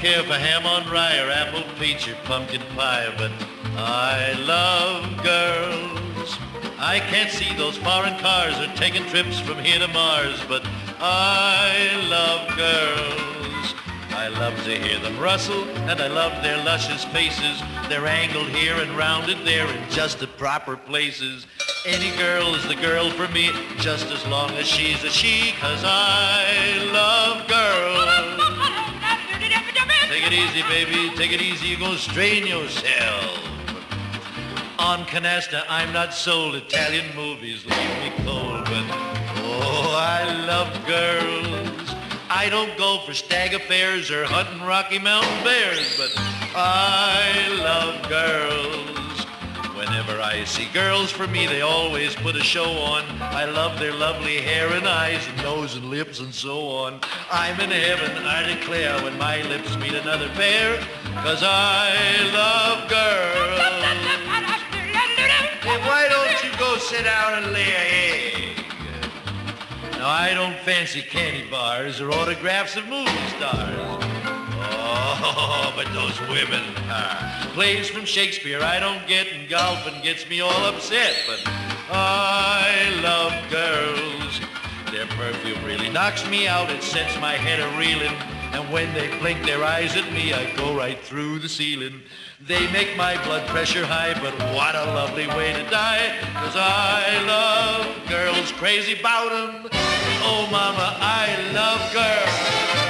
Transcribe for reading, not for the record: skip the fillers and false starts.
care for ham on rye or apple peach or pumpkin pie, but I love girls. I can't see those foreign cars or taking trips from here to Mars, but I love girls. I love to hear them rustle, and I love their luscious faces. They're angled here and rounded there in just the proper places. Any girl is the girl for me, just as long as she's a she, 'cause I love girls. Take it easy, baby, take it easy, you're gonna strain yourself. On canasta, I'm not sold. Italian movies leave me cold, but oh, I love girls. I don't go for stag affairs or hunting Rocky Mountain bears, but I love girls. Whenever I see girls, for me, they always put a show on. I love their lovely hair and eyes and nose and lips and so on. I'm in heaven, I declare, when my lips meet another pair, 'cause I love girls. Hey, why don't you go sit down and lay an egg? Now, I don't fancy candy bars or autographs of movie stars. Oh, but those women, plays from Shakespeare I don't get, and golfing gets me all upset, but I love girls. Their perfume really knocks me out, it sets my head a-reeling, and when they blink their eyes at me, I go right through the ceiling. They make my blood pressure high, but what a lovely way to die, 'cause I love girls, crazy 'bout 'em. Oh, mama, I love girls.